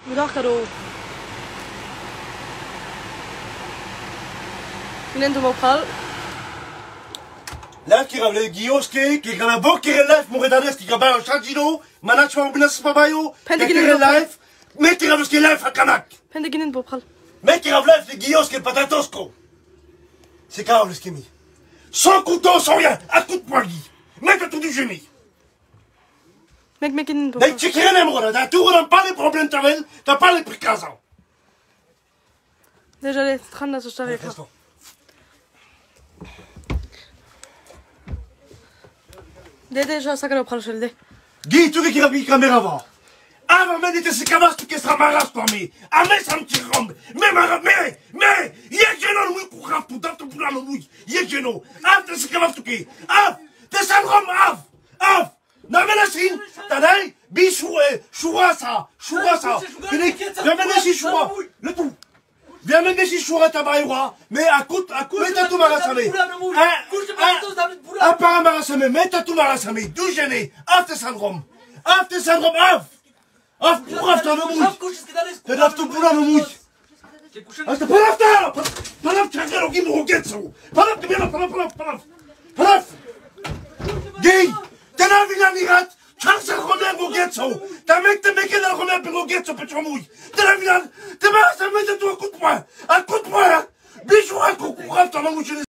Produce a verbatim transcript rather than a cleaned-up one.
Mudar caro. Gnendo mo pal. Là qui rave les guilloski, qui grave bon qui relève mon redades qui grave un changino, manach mon binas pabayo, qui relève, mais qui rave ce qui lève à Kanak. Pende gnendo pal. Mais qui rave les guilloski le patatosco. C'est grave le skimi. Sans couteau, sans rien, à coup de poignet. Mec à tout du génie. Mec mec gnendo. Dai ci crene mo da tu non pas les problèmes tavel, t'as pas les précassants. Déjà les train de se charger. Dede já sacrou para o chelde. Gui, tu qui rabi caméra va. Avant même de se cavas tu que sera maras toi mais. A mais ça me tire rombe. Mais ma mais mais y'a que non oui pour rap tout dans tout pour la oui. Y'a que non. Av de se cavas tu que. Av de ça rombe av. Av. Na menasin. Tadai bichou choura ça. Choura ça. Viens maintenant si choura. Le tout. Viens même si choura ta baïwa. Mais à coup à coup mais t'as tout marassamé. Apparemment marassamé. Mais t'as tout marassamé. D'où gêné. Av de syndrome. Av de syndrome av. Av pour av ta mouille. T'es là tout pour la mouille. Asta palafta. Palaf tchanga lo gimo getso. Palaf bien palaf palaf palaf. Palaf. Gay. T'es là vina nirat. Chance Romain Gogetso. T'as mec te mec là Romain Gogetso petit mouille. T'es là vina. T'es marassamé de tout un coup de poing. Un coup de poing. Bijou un coup de poing ta mouille.